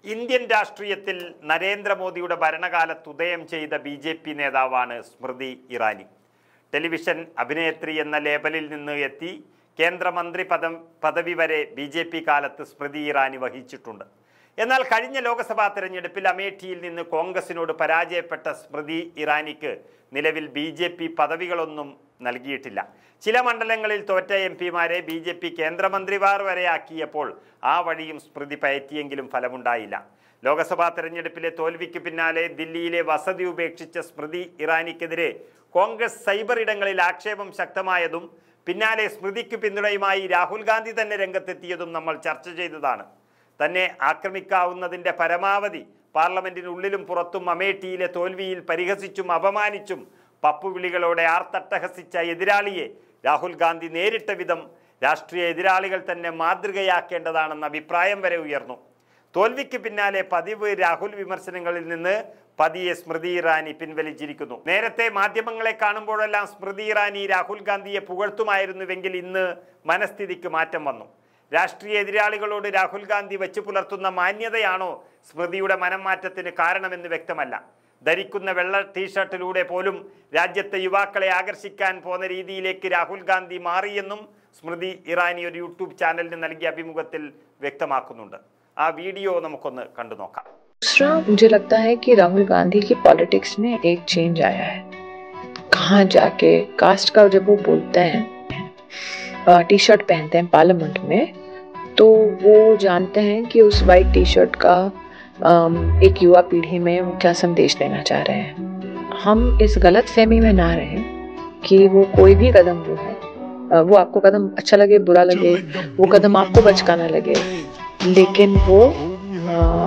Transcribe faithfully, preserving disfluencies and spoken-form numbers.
Indian രാഷ്ട്രീയത്തിൽ നരേന്ദ്രമോദിയുടെ ഭരണകാലത്ത് ഉദയം ചെയ്ത ബി ജെ പി നേതാവാണ് സ്മൃതി ഇറാനി. ടെലിവിഷൻ അഭിനേത്രി എന്ന ലേബലിൽ നിന്ന് എത്തി കേന്ദ്രമന്ത്രി പദം പദവി വരെ ബി ജെ പി കാലത്ത് സ്മൃതി ഇറാനി വഹിച്ചിട്ടുണ്ട്. എന്നാൽ കഴിഞ്ഞ ലോക്സഭാ തെരഞ്ഞെടുപ്പിൽ അമേഠിയിൽ നിന്ന് കോൺഗ്രസിനോട് പരാജയപ്പെട്ട സ്മൃതി ഇറാനിക്ക് നിലവിൽ ബി ജെ പി പദവികളൊന്നും നൽകിയിട്ടില്ല. ചില മണ്ഡലങ്ങളിൽ തോറ്റ എം പിമാരെ ബി ജെ പി കേന്ദ്രമന്ത്രിമാർ വരെയാക്കിയപ്പോൾ ആ വഴിയും സ്മൃതി പയറ്റിയെങ്കിലും ഫലമുണ്ടായില്ല. ലോക്സഭാ തെരഞ്ഞെടുപ്പിലെ തോൽവിക്ക് പിന്നാലെ ദില്ലിയിലെ വസതി ഉപേക്ഷിച്ച സ്മൃതി ഇറാനിക്കെതിരെ കോൺഗ്രസ് സൈബർ ഇടങ്ങളിൽ ആക്ഷേപം ശക്തമായതും പിന്നാലെ സ്മൃതിക്ക് പിന്തുണയുമായി രാഹുൽ ഗാന്ധി തന്നെ രംഗത്തെത്തിയതും നമ്മൾ ചർച്ച ചെയ്തതാണ്. തന്നെ ആക്രമിക്കാവുന്നതിൻ്റെ പരമാവധി പാർലമെന്റിനുള്ളിലും പുറത്തും അമേഠിയിലെ തോൽവിയിൽ പരിഹസിച്ചും അപമാനിച്ചും പപ്പുവിളികളോടെ ആർത്തട്ടഹസിച്ച എതിരാളിയെ രാഹുൽ ഗാന്ധി നേരിട്ട വിധം രാഷ്ട്രീയ എതിരാളികൾ തന്നെ മാതൃകയാക്കേണ്ടതാണെന്ന അഭിപ്രായം വരെ ഉയർന്നു. തോൽവിക്ക് പിന്നാലെ പതിവ് രാഹുൽ വിമർശനങ്ങളിൽ നിന്ന് പതിയെ സ്മൃതി ഇറാനി പിൻവലിച്ചിരിക്കുന്നു. നേരത്തെ മാധ്യമങ്ങളെ കാണുമ്പോഴെല്ലാം സ്മൃതി ഇറാനി രാഹുൽ ഗാന്ധിയെ പുകഴ്ത്തുമായിരുന്നുവെങ്കിൽ ഇന്ന് മനസ്ഥിതിക്ക് മാറ്റം വന്നു. രാഷ്ട്രീയ എതിരാളികളോട് രാഹുൽ ഗാന്ധി വെച്ച് പുലർത്തുന്ന മാന്യതയാണോ സ്മൃതിയുടെ മനംമാറ്റത്തിന് കാരണമെന്ന് വ്യക്തമല്ല. ധരിക്കുന്ന വെള്ള ടീഷർട്ടിലൂടെ പോലും രാജ്യത്തെ യുവാക്കളെ ആകർഷിക്കാൻ പോകുന്ന രീതിയിലേക്ക് രാഹുൽ ഗാന്ധി മാറിയെന്നും സ്മൃതി ഇറാനി ഒരു യൂട്യൂബ് ചാനലിന് നൽകിയ അഭിമുഖത്തിൽ വ്യക്തമാക്കുന്നുണ്ട്. ആ വീഡിയോ നമുക്കൊന്ന് കണ്ടു നോക്കാം. दूसरा, मुझे लगता है कि राहुल गांधी की पॉलिटिक्स में एक चेंज आया है. कहाँ जाके कास्ट का जब वो बोलते हैं, टी शर्ट पहनते हैं पार्लियामेंट में, तो वो जानते हैं कि उस वाइट टी शर्ट का एक युवा पीढ़ी में वो क्या संदेश देना चाह रहे हैं. हम इस गलत फहमी में ना रहे कि वो कोई भी कदम जो है वो आपको कदम अच्छा लगे बुरा लगे, वो कदम आपको बचकाना लगे, लेकिन वो